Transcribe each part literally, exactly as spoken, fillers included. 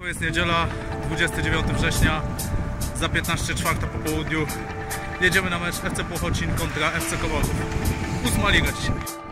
Jest niedziela, dwudziestego dziewiątego września, za piętnaście czwarta po południu. Jedziemy na mecz F C Płochocin kontra F C Kowarów. Ósma liga dzisiaj.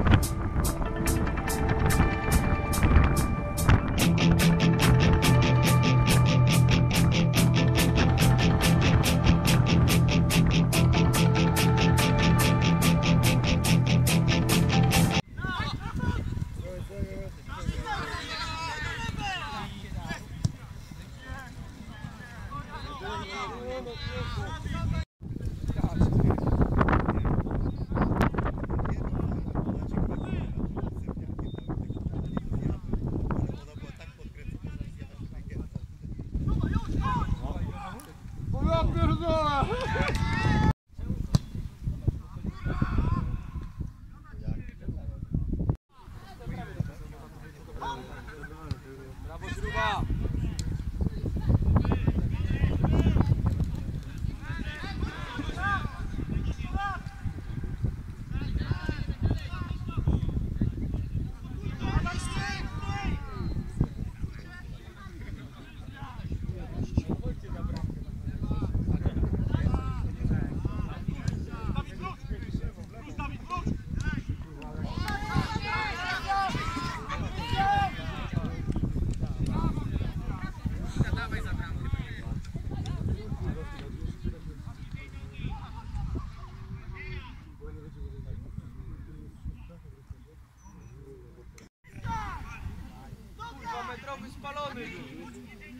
Brawo, śruba! Metrowy spalony już.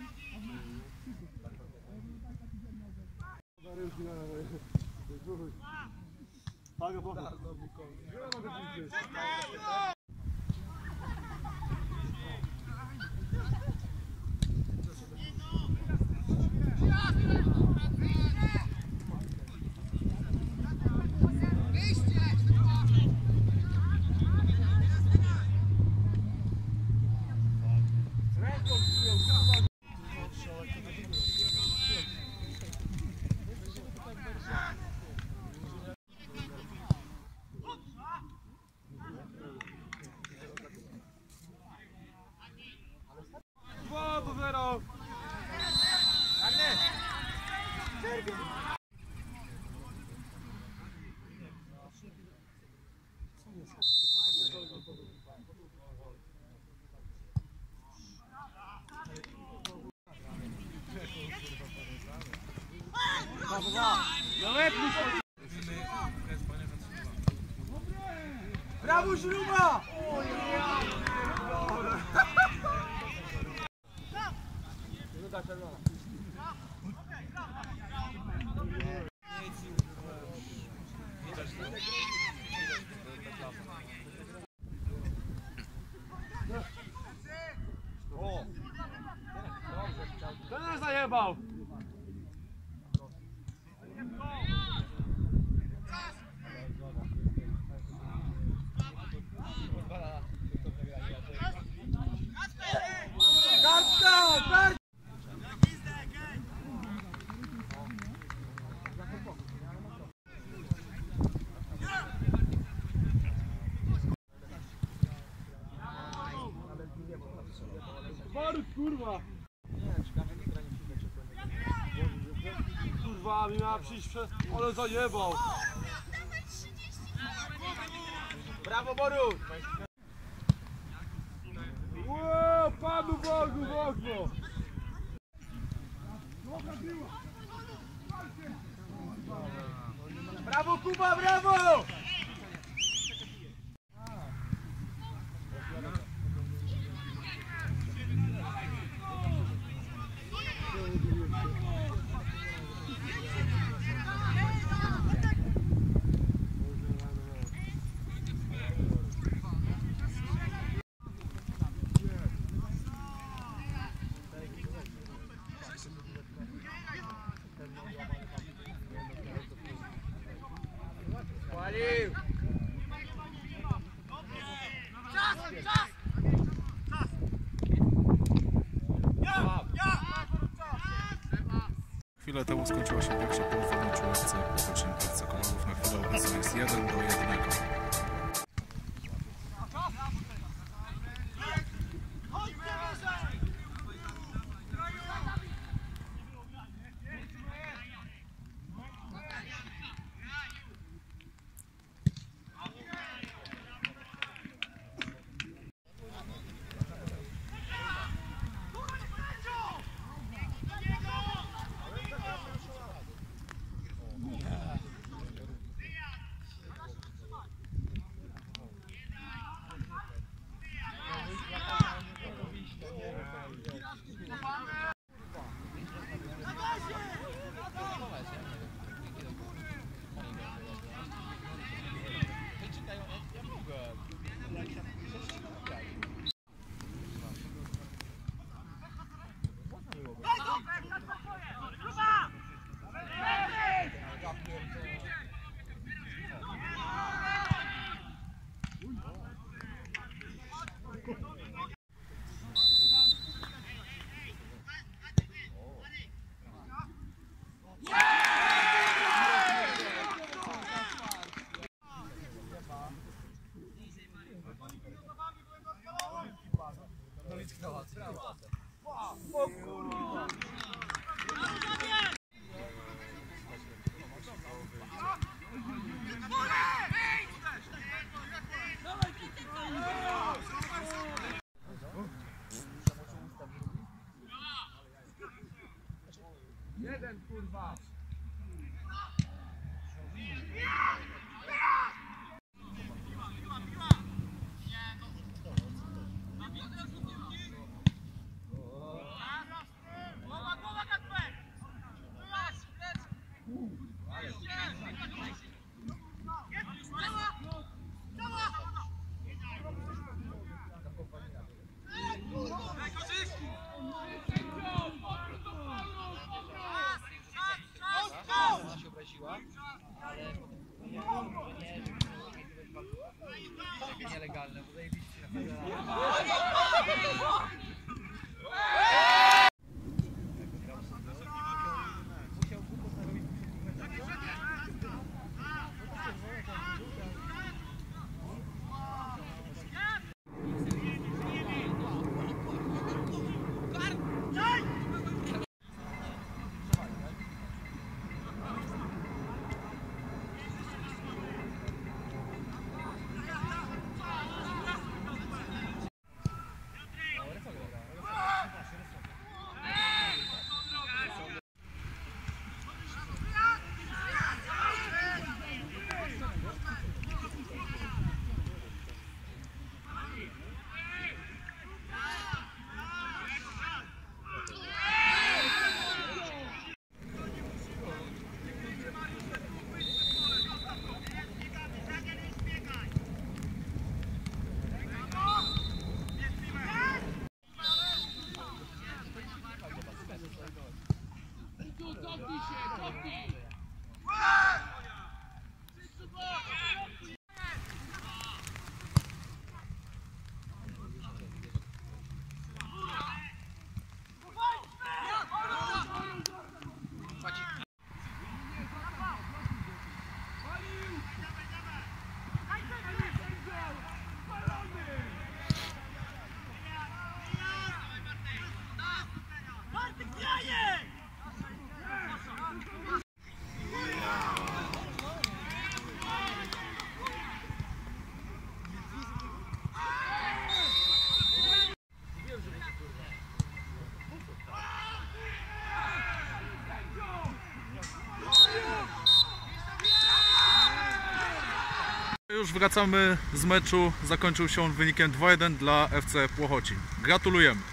Brawo, śruba! Ten zajebał! Kurwa! Kurwa, mi miała przyjść przez... ale zajebał! Brawo, Boru! Ło, Panu Bogu w okno! Brawo, Kuba, brawo! Walił! Czas! Czas! Chwilę temu skończyła się pierwsza połowa meczu F C Płochocin F C Kowarów. Na chwilę obecną jest jeden do jednego. jeden, kurwa. Głowa, głowa, Kacper! Ona się obraziła, ale nie, nie, nie, nielegalne, bo zajebiście Już wracamy z meczu, zakończył się on wynikiem dwa jeden dla F C Płochocin. Gratulujemy.